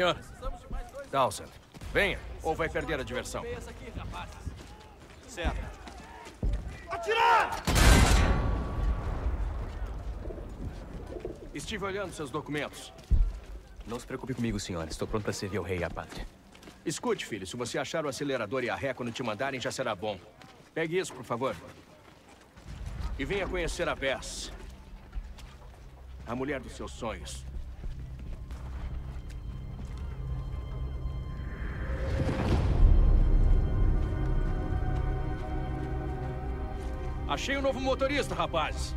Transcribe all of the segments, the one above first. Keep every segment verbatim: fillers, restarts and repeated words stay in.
senhor. Dawson, venha, ou vai perder a diversão. Certo. Atirar! Estive olhando seus documentos. Não se preocupe comigo, senhor. Estou pronto para servir ao rei e à pátria. Escute, filho, se você achar o acelerador e a ré quando te mandarem, já será bom. Pegue isso, por favor. E venha conhecer a Bess. A mulher dos seus sonhos. Achei um novo motorista, rapazes.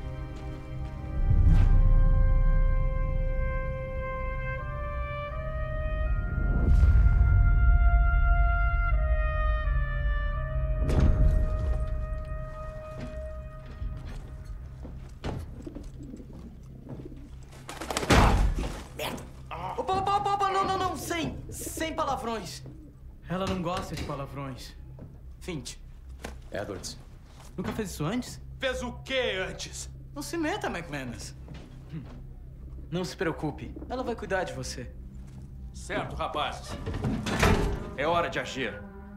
Opa, opa, opa, opa, não, não, não, sem, sem palavrões. Ela não gosta de palavrões. Finch, Edwards. Nunca fez isso antes? Fez o que antes? não se meta, McManus. Hum. Não se preocupe, ela vai cuidar de você. Certo, rapazes. É hora de agir.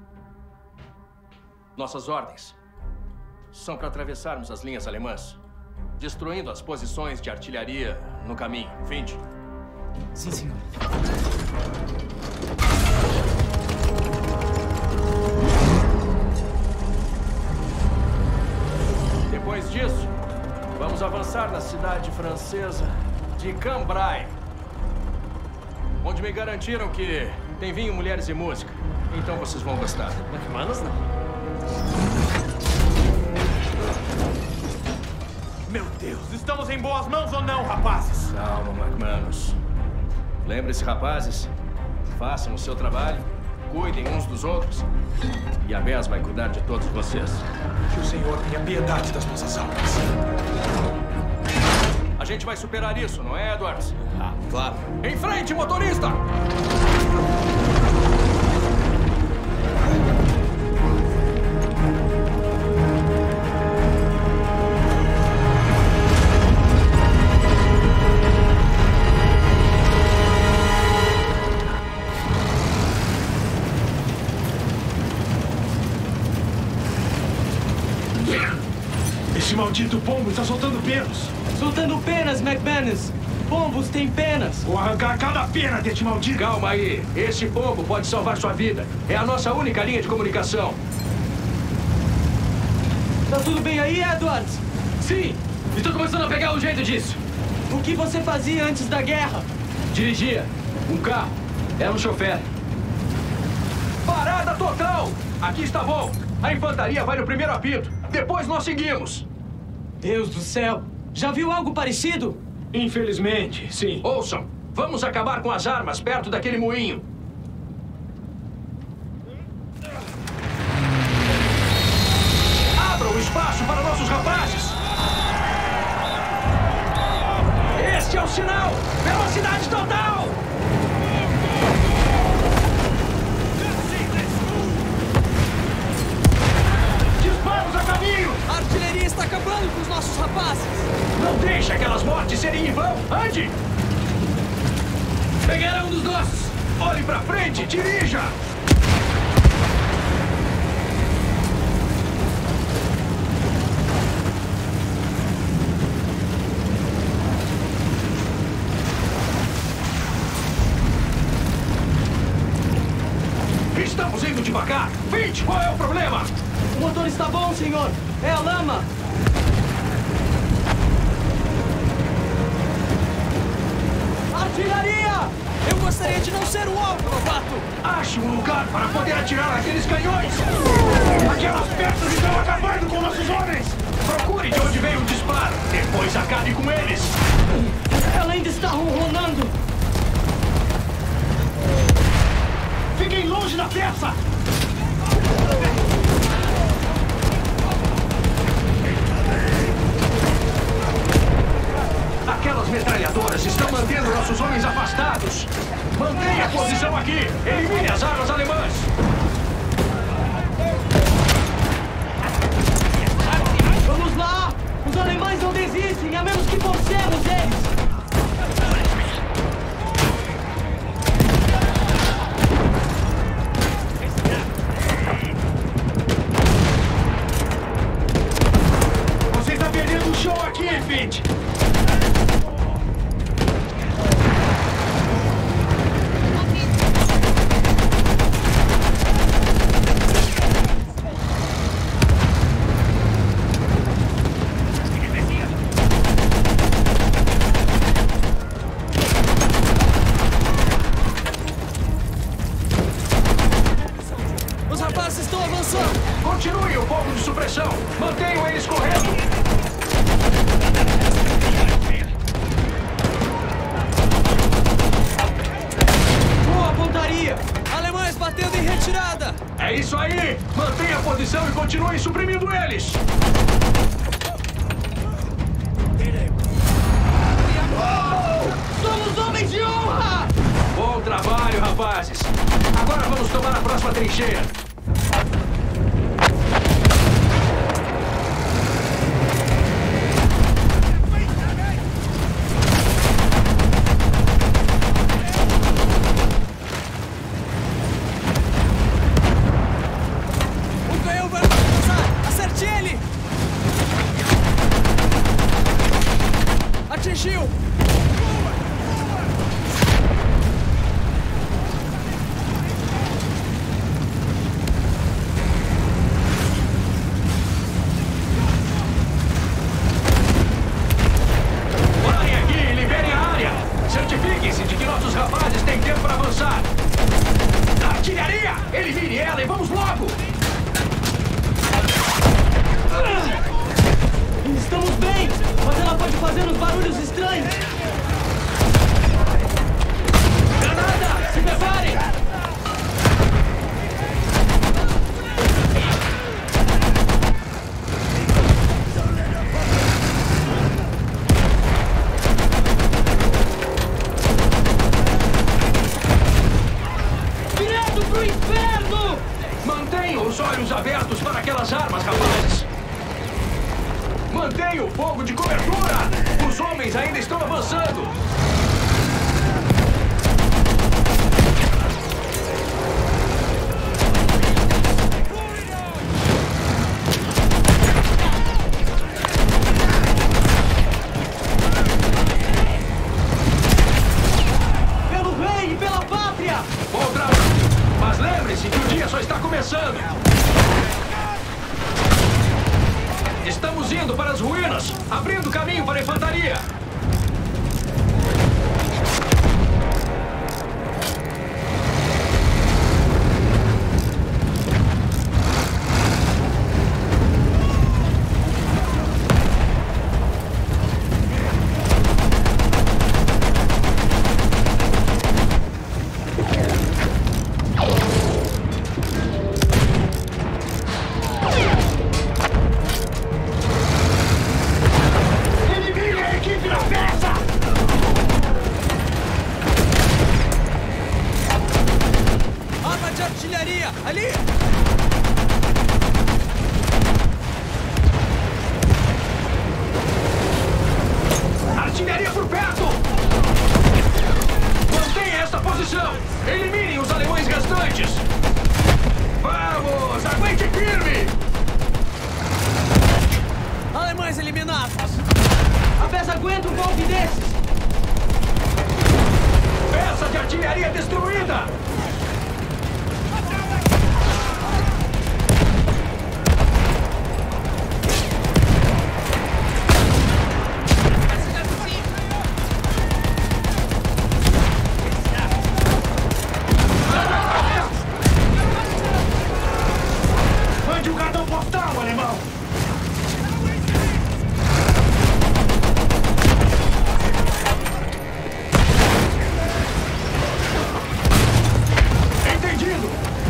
Nossas ordens são para atravessarmos as linhas alemãs, destruindo as posições de artilharia no caminho. Finch. Sim, senhor. Depois disso, vamos avançar na cidade francesa de Cambrai, onde me garantiram que tem vinho, mulheres e música. Então vocês vão gostar. McManus não. Meu Deus, estamos em boas mãos ou não, rapazes? Calma, McManus. Lembre-se, rapazes, façam o seu trabalho, cuidem uns dos outros, e a Bess vai cuidar de todos vocês. Que o Senhor tenha piedade das nossas almas. A gente vai superar isso, não é, Edwards? Ah, claro. Em frente, motorista! Esse maldito pombo está soltando pelos. Soltando penas, McManus. Pombos têm penas. Vou arrancar cada pena deste maldito. Calma aí. Esse pombo pode salvar sua vida. É a nossa única linha de comunicação. Tá tudo bem aí, Edwards? Sim! Estou começando a pegar o jeito disso. O que você fazia antes da guerra? Dirigia um carro. Era um chofer. Parada total! Aqui está bom. A infantaria vai no primeiro apito. Depois nós seguimos. Deus do céu! Já viu algo parecido? Infelizmente, sim. Ouçam, vamos acabar com as armas perto daquele moinho. Abram espaço para nossos rapazes. Este é o sinal! Velocidade total! Disparos a caminho! A artilharia está acabando com os nossos rapazes! Não deixe aquelas mortes serem em vão! Ande! Pegaram um dos nossos! Olhe pra frente! Dirija! Estamos indo devagar! Vinte, qual é o problema? O motor está bom, senhor! É a lama! Artilharia! Eu gostaria de não ser o alvo, novato! Ache um lugar para poder atirar aqueles canhões! Aquelas peças estão acabando com nossos homens! Procure de onde veio o disparo! Depois acabe com eles! Ela ainda está ronronando! Fiquem longe da peça! Aquelas metralhadoras estão mantendo nossos homens afastados! Mantenha a posição aqui! Elimine as armas alemãs! Vamos lá! Os alemães não desistem, a menos que forcemos eles! rapazes estão avançando! Continue o fogo de supressão! Mantenham eles correndo! Boa pontaria! Alemães batendo em retirada! É isso aí! Mantenha a posição e continue suprimindo eles! Somos homens de honra! Bom trabalho, rapazes! Agora vamos tomar a próxima trincheira! O canhão vai passar! Acerte ele! Atingiu! Parem aqui e liberem a área! Certifiquem-se de que nossos rapazes têm tempo para avançar! Artilharia! Elimine ela e vamos logo! Estamos bem, mas ela pode fazer uns barulhos estranhos. Granada! Se preparem! Direto pro inferno! Mantenham os olhos abertos para aquelas armas, rapazes! Mantenha o fogo de cobertura! Os homens ainda estão avançando! Pelo rei e pela pátria! Bom trabalho! Mas lembre-se que o dia só está começando! Estamos indo para as ruínas, abrindo caminho para a infantaria! Elimine a equipe na peça! Arma de artilharia! Ali! Artilharia por perto! Mantenha esta posição! Eliminem os alemães restantes! Vamos! Aguente firme! Alemães eliminados! A peça aguenta um golpe desses! Peça de artilharia destruída! Mande o cartão postal, alemão! Entendido!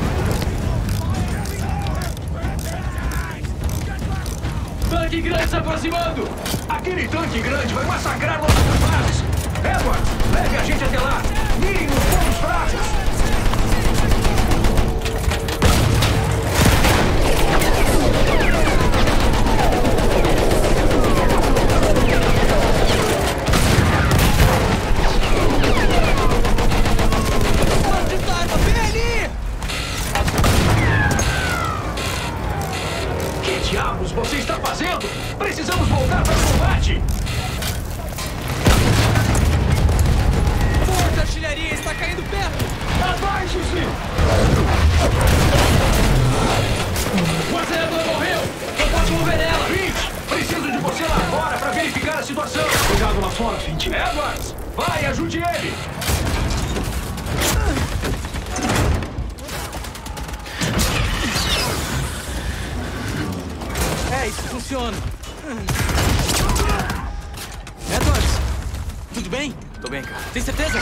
Tanque grande se aproximando! Aquele tanque grande vai massacrar nossos rapazes! Edwards, leve a gente até lá! Mirem nos pontos fracos! Maldita arma, vem ali! Que diabos você está fazendo? Precisamos voltar para o combate! Porta artilharia está caindo perto! Abaixe-se! O acelerador morreu! Não posso mover ela! Fitch, preciso de você lá fora para verificar a situação! Cuidado lá fora, Fitch! Edwards, vai, ajude ele! É, isso funciona. Edwards, tudo bem? Tô bem, cara. Tem certeza?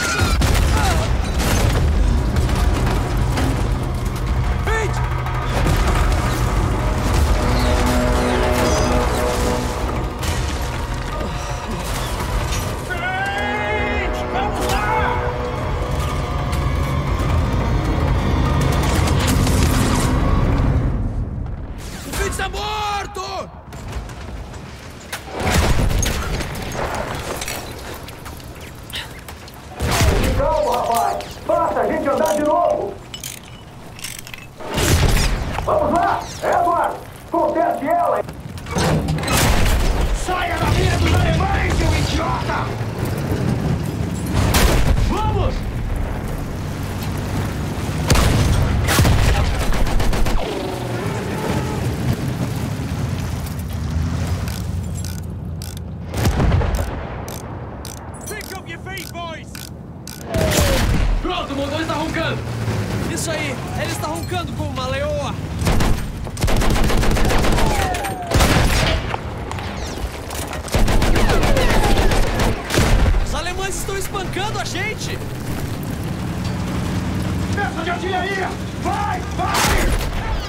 Pronto, o motor está roncando. Isso aí, ele está roncando como uma leoa. Os alemães estão espancando a gente. Peça de artilharia! Vai, vai!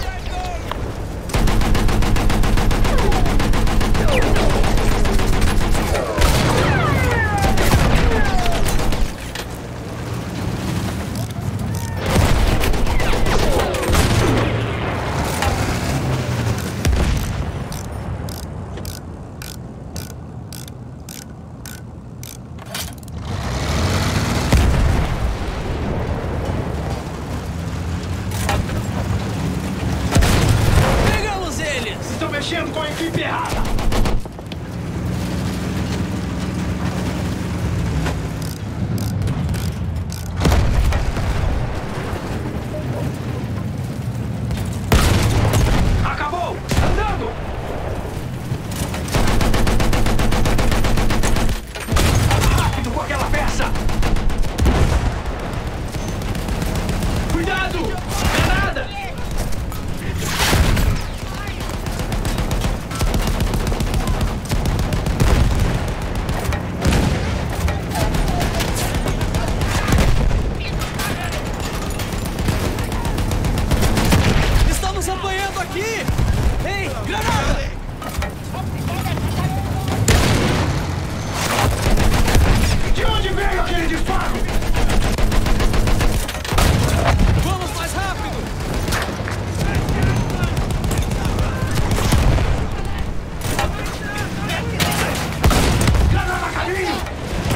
Mexendo com a equipe errada! Acabou! Andando! Rápido com aquela peça! Cuidado! Granada! Ei, granada! De onde veio aquele disparo? Vamos mais rápido! Granada a caminho!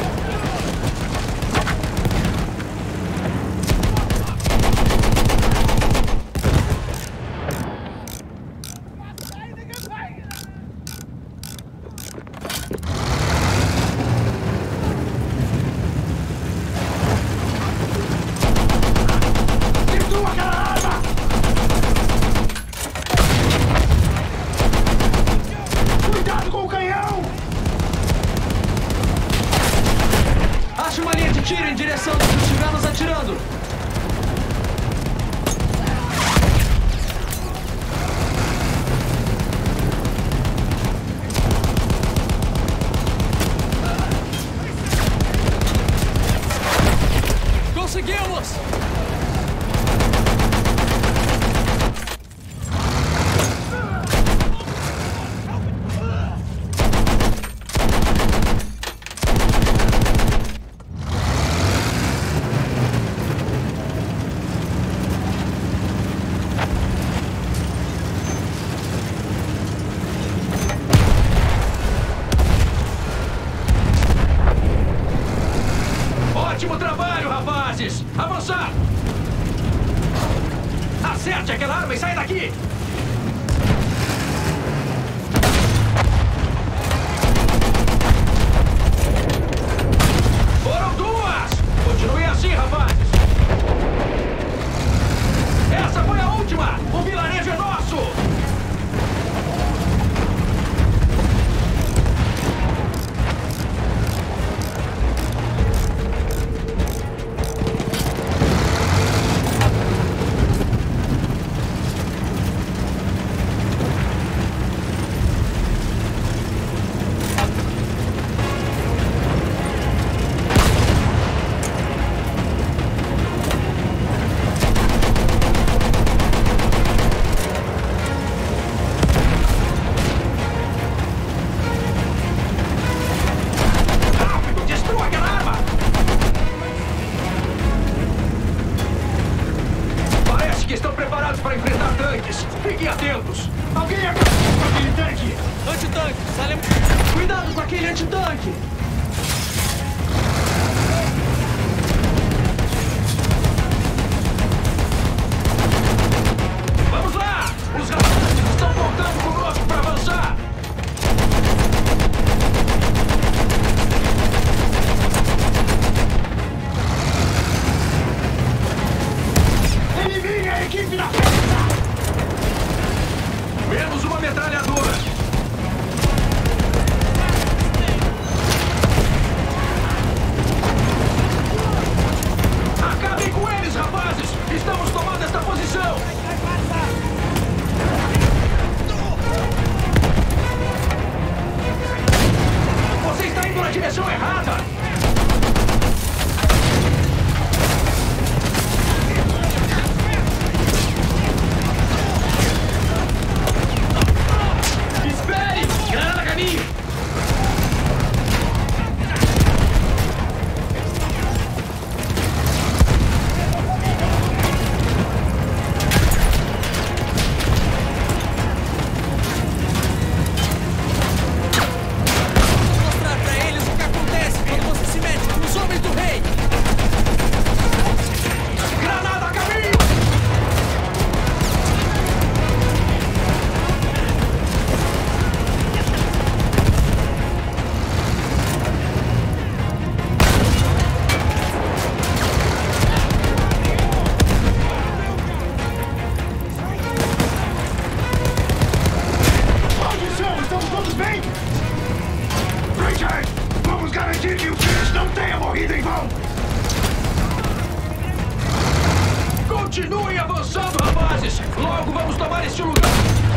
Tira em direção dos que estivermos atirando! Conseguimos! Ótimo trabalho, rapazes! Avançar! Acerte aquela arma e sai daqui! Foram duas! Continue assim, rapazes! Essa foi a última! O vilarejo é nosso! para enfrentar tanques. Fiquem atentos. Alguém acabou com aquele tanque. Antitanque, Salem... Cuidado com aquele antitanque. Vamos lá! Os rapazes estão voltando conosco para avançar! Elimine a equipe da festa! Menos uma metralhadora! Acabem com eles, rapazes! Estamos tomando esta posição! Você está indo na direção errada! Espere! Granada a caminho! Mostrar pra eles o que acontece quando você se mete com os homens do rei. Granada a caminho! Maldição! Estamos todos bem? Richard! Vamos garantir que o Chris não tenha morrido em vão! Continuem avançando, rapazes! Logo vamos tomar este lugar!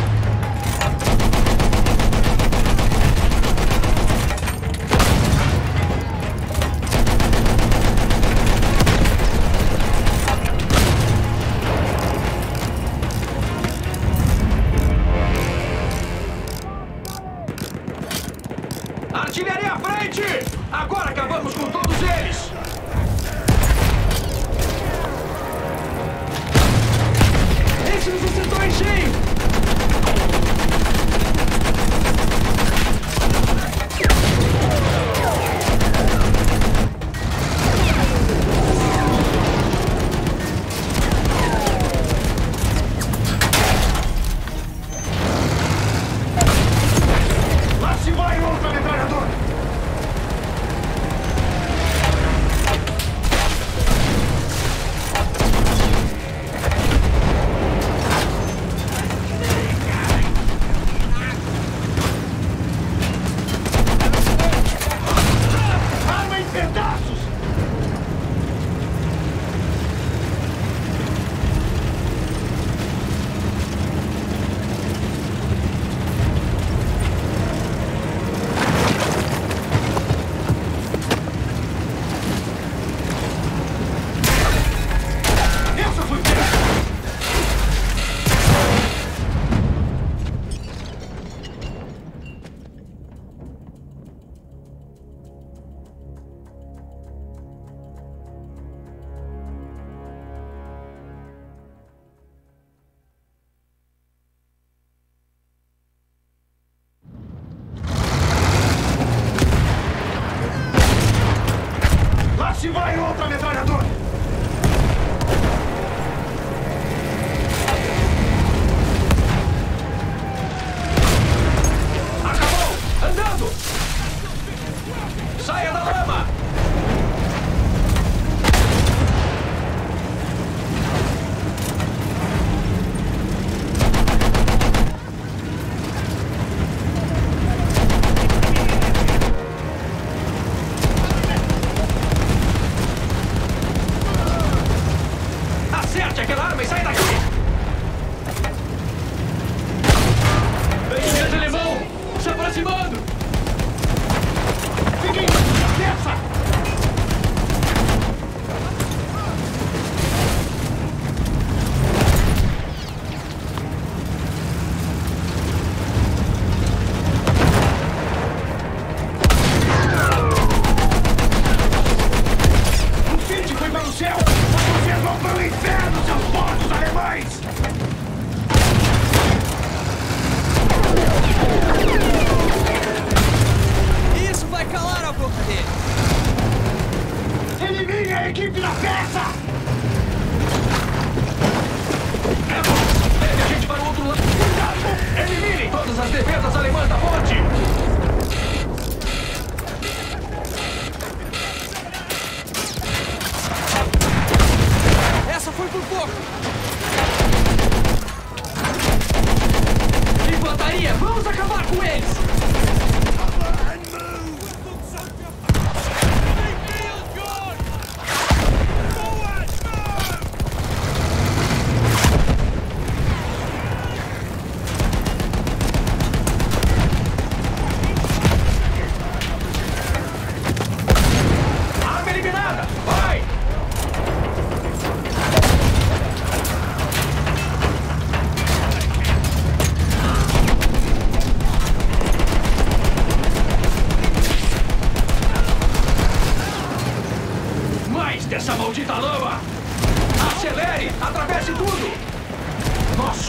Artilharia à frente! Agora acabamos com todos eles! Esse nos acertou em cheio! Lá se vai outra metralhadora!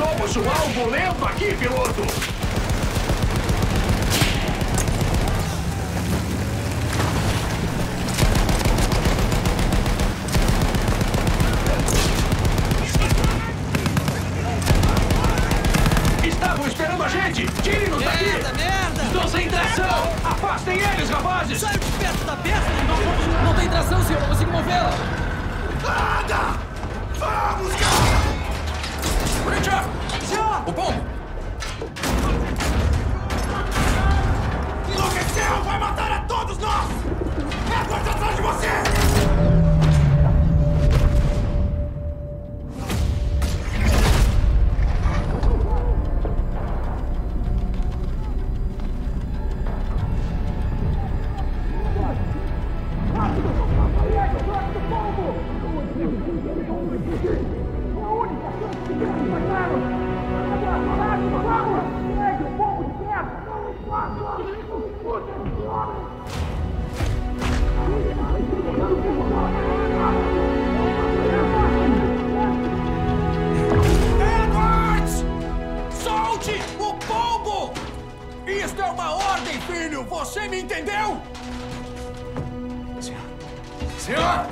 somos um alvo lento aqui, piloto! Estavam esperando a gente! Tire-nos daqui! Merda, merda! Estão sem tração! Afastem eles, rapazes! Saiam de perto da peça! Não, não tem tração, senhor! Não consigo movê-la! Nada! Vamos, cara! Richard! Senhor! O pombo! Enlouqueceu! Vai matar a todos nós! Edward, atrás de você! Edwards! Solte o pombo! Isto é uma ordem, filho! Você me entendeu? Senhor! Senhor!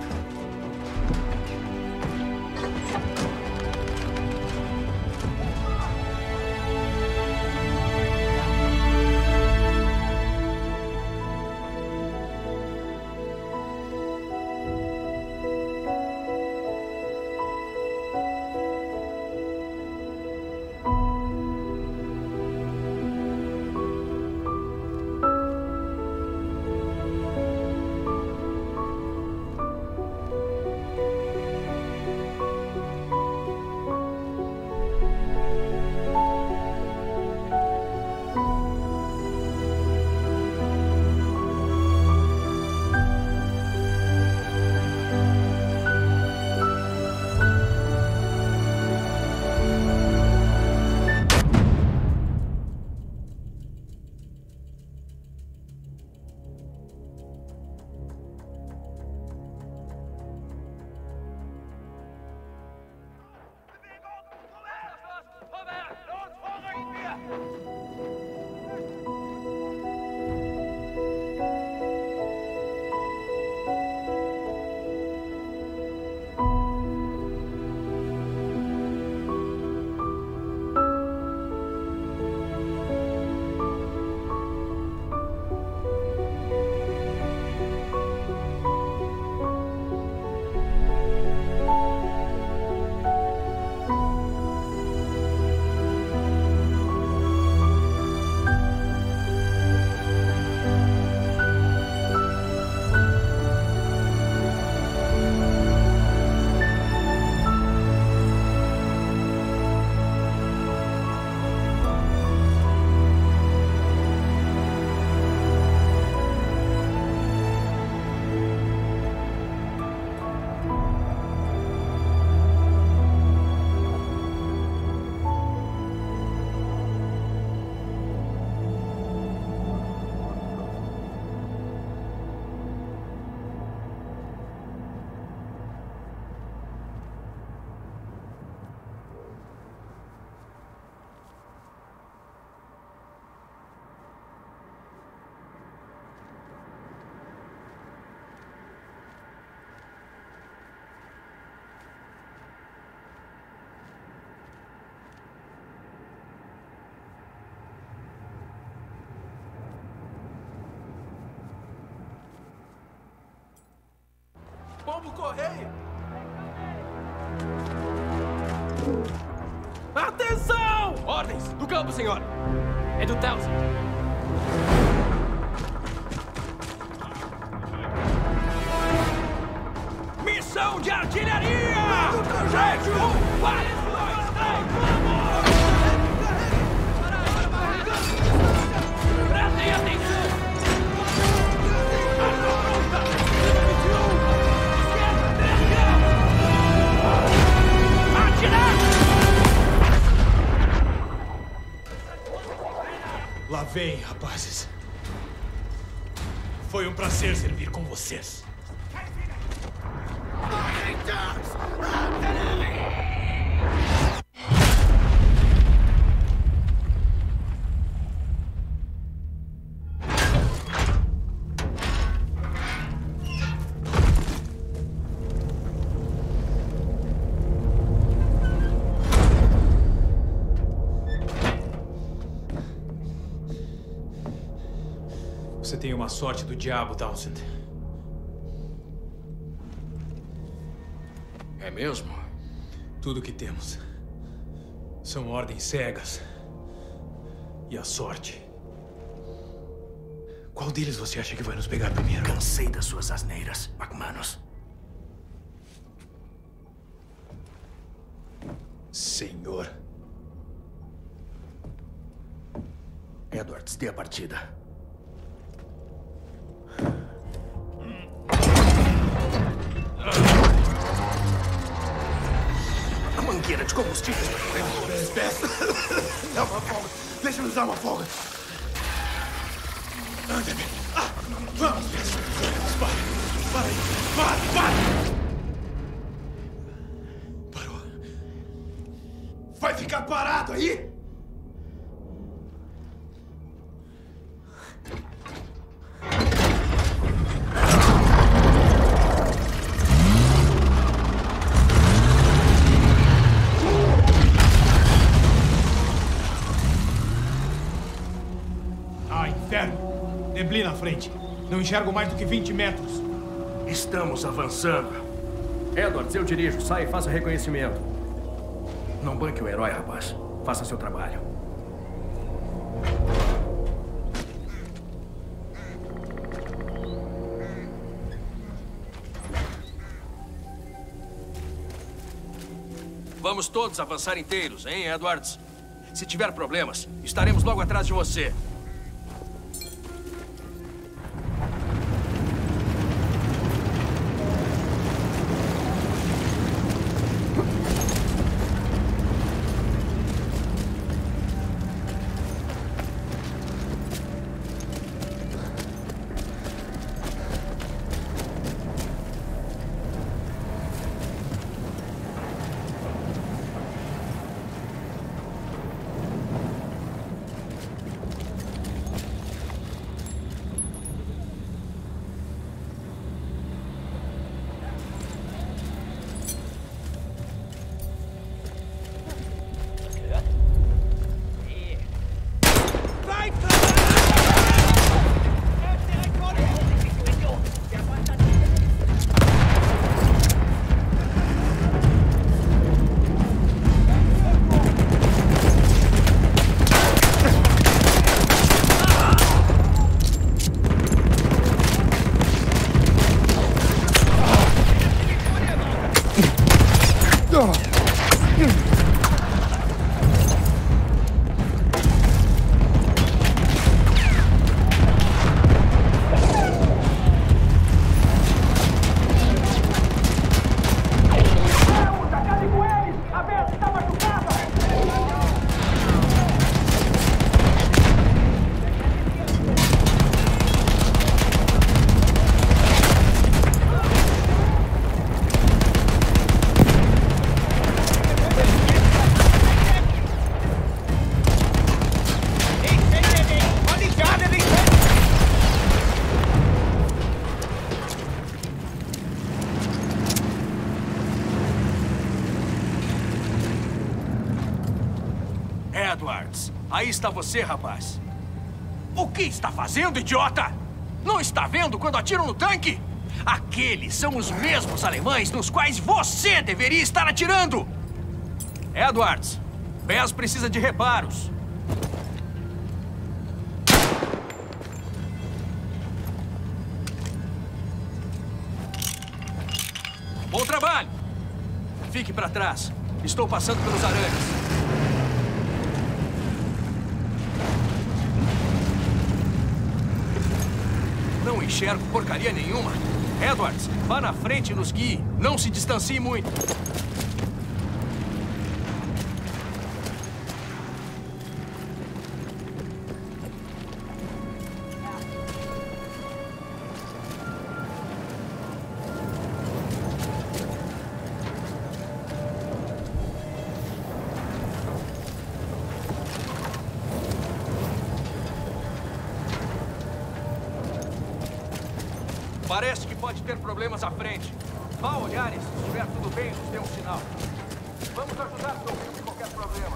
Pombo correio! Atenção! Ordens! Do campo, senhor! É do Townsend. Missão de artilharia! Do projétil! Um, quatro, dois, três, vamos! Prestem atenção! Arma pronta! vinte e um! Esquerda, direita! Atirar! Lá vem, rapazes. Foi um prazer servir com vocês. Você tem uma sorte do diabo, Townsend. É mesmo? Tudo que temos são ordens cegas e a sorte. Qual deles você acha que vai nos pegar primeiro? Cansei das suas asneiras, McManus. Senhor. Edwards, dê a partida. A mangueira de combustíveis. Dá uma folga. Deixa-me usar uma folga. Anda, bem. Ah, vamos, Bess. Para. Para aí. Para, para. Parou. Vai ficar parado aí? Neblina à frente. Não enxergo mais do que vinte metros. Estamos avançando. Edwards, eu dirijo. Sai e faça reconhecimento. Não banque o herói, rapaz. Faça seu trabalho. Vamos todos avançar inteiros, hein, Edwards? Se tiver problemas, estaremos logo atrás de você. Edwards, aí está você, rapaz. O que está fazendo, idiota? Não está vendo quando atiram no tanque? Aqueles são os mesmos alemães nos quais você deveria estar atirando! Edwards, Bess precisa de reparos. Bom trabalho! Fique para trás. Estou passando pelos aranhas. Não enxergo porcaria nenhuma. Edwards, vá na frente e nos guie. Não se distancie muito. Parece que pode ter problemas à frente. Vá olhar e se estiver tudo bem, nos dê um sinal. Vamos ajudar se houver qualquer problema.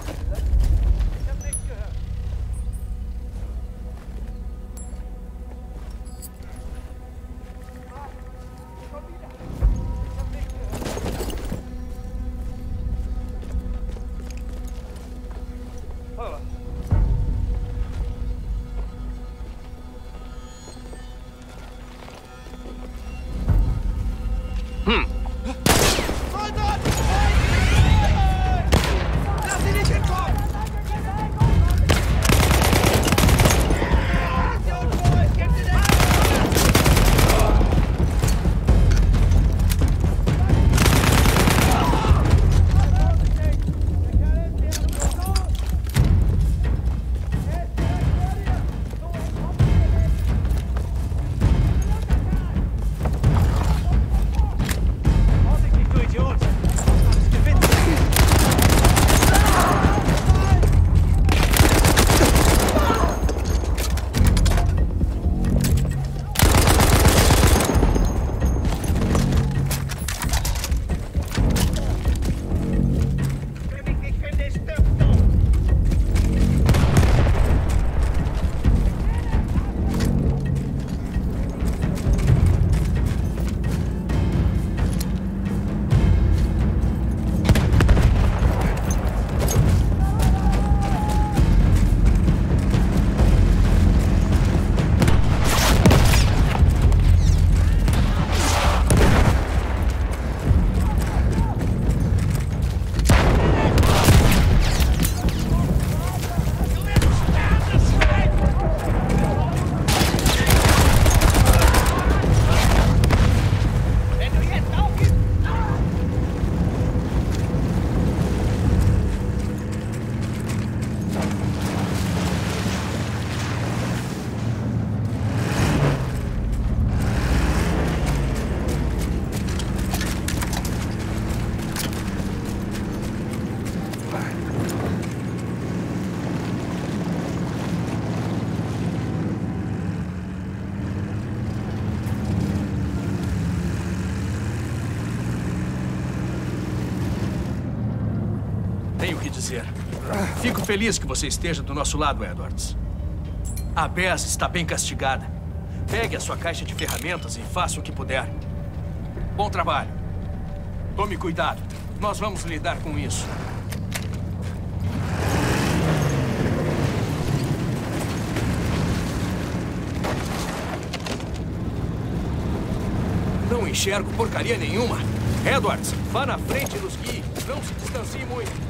Tenho o que dizer. Fico feliz que você esteja do nosso lado, Edwards. A Bess está bem castigada. Pegue a sua caixa de ferramentas e faça o que puder. Bom trabalho. Tome cuidado. Nós vamos lidar com isso. Não enxergo porcaria nenhuma. Edwards, vá na frente e nos guie. Não se distancie muito.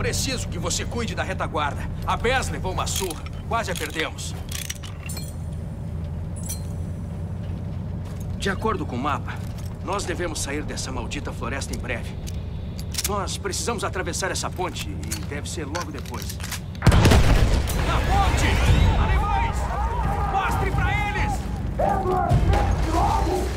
preciso que você cuide da retaguarda. A Bess levou uma surra. Quase a perdemos. De acordo com o mapa, nós devemos sair dessa maldita floresta em breve. Nós precisamos atravessar essa ponte e deve ser logo depois. Na ponte! Alemães! Mostre pra eles! Edward, desce logo!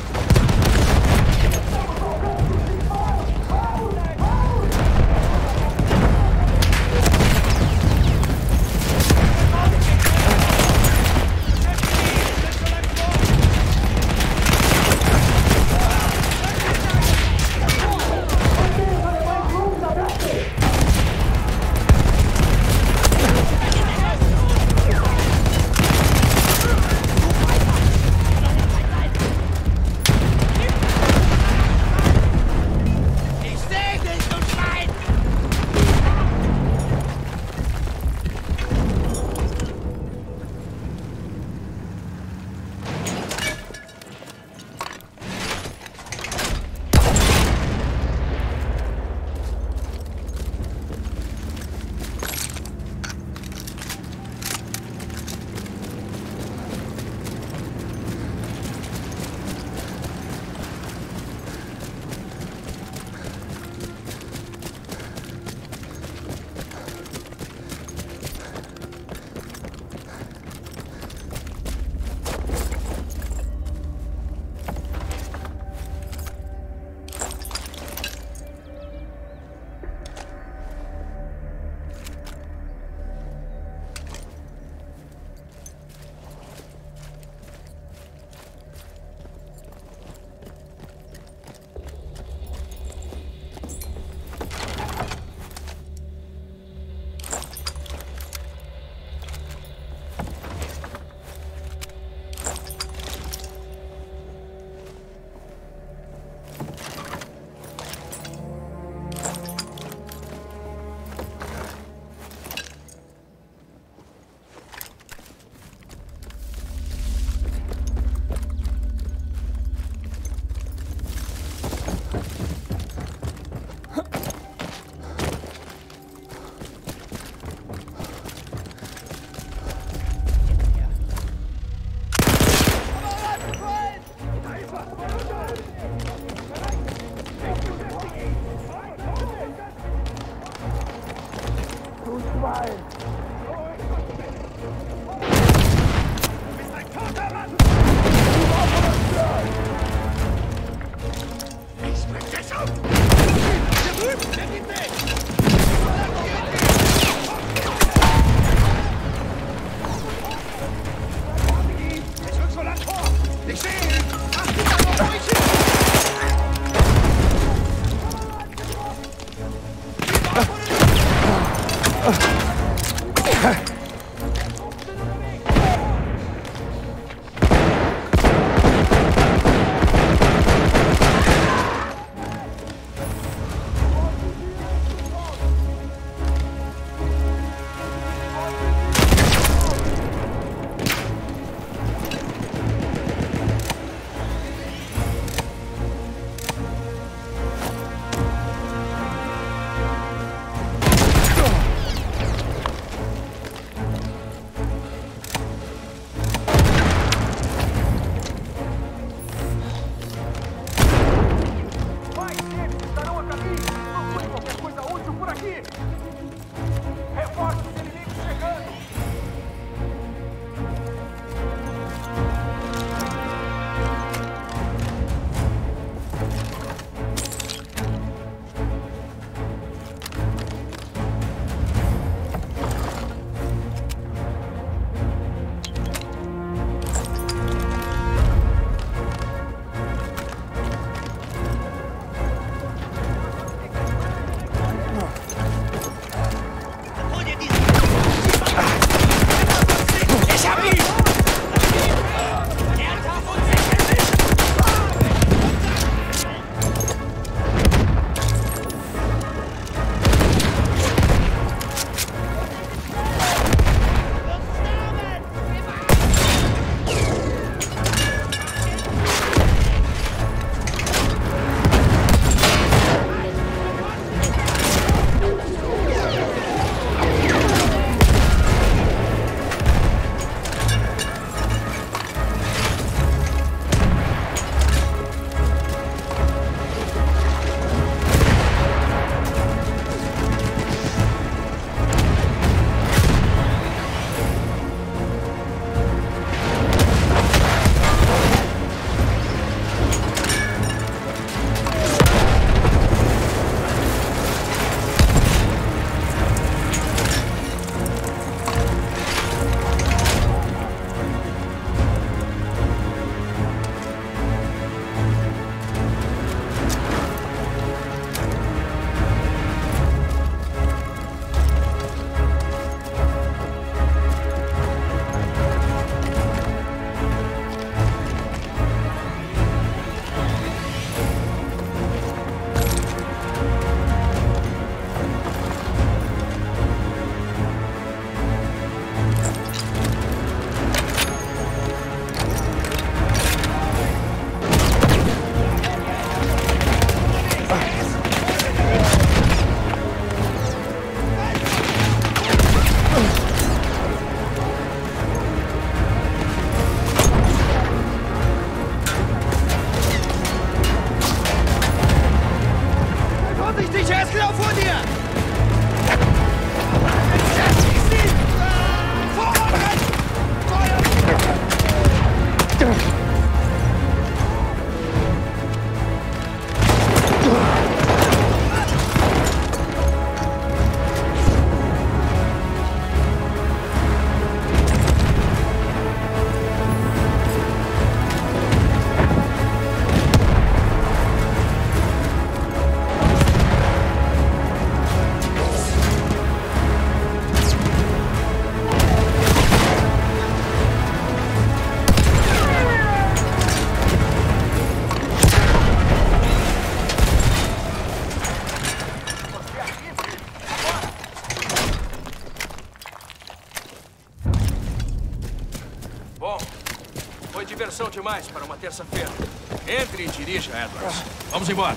discussão demais para uma terça-feira. Entre e dirija, Edwards. Vamos embora.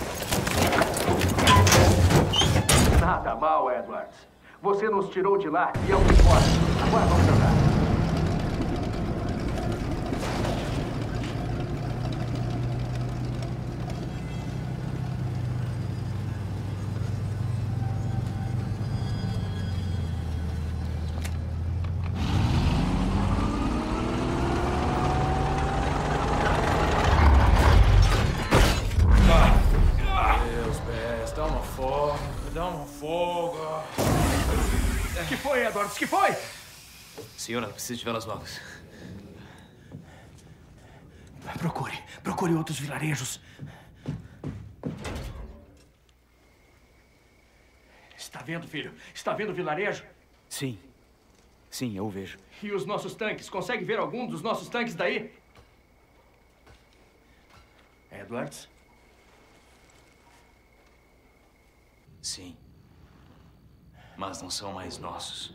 Nada mal, Edwards. Você nos tirou de lá e é o que importa. Agora vamos andar. O que foi, Edwards? O que foi? Senhora, preciso de velas novas. Procure. Procure outros vilarejos. Está vendo, filho? Está vendo o vilarejo? Sim. Sim, eu o vejo. E os nossos tanques? Consegue ver algum dos nossos tanques daí? Edwards? Sim. Mas não são mais nossos.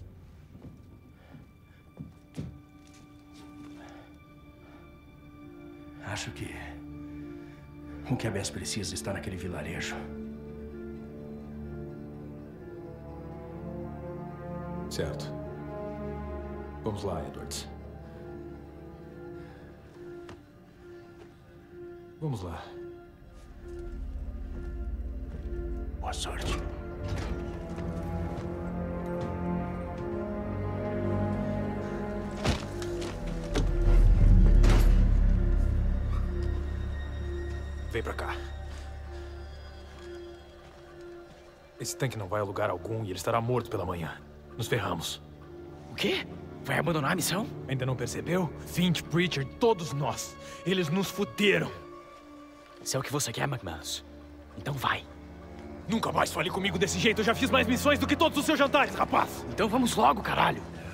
Acho que o que a Bess precisa está naquele vilarejo. Certo. Vamos lá, Edwards. Vamos lá. Boa sorte. Vem pra cá. Esse tanque não vai a lugar algum e ele estará morto pela manhã. Nos ferramos. O quê? Vai abandonar a missão? Ainda não percebeu? Finch, Pritchard, todos nós. Eles nos fuderam. Se é o que você quer, McManus, então vai. Nunca mais fale comigo desse jeito. Eu já fiz mais missões do que todos os seus jantares, rapaz. Então vamos logo, caralho.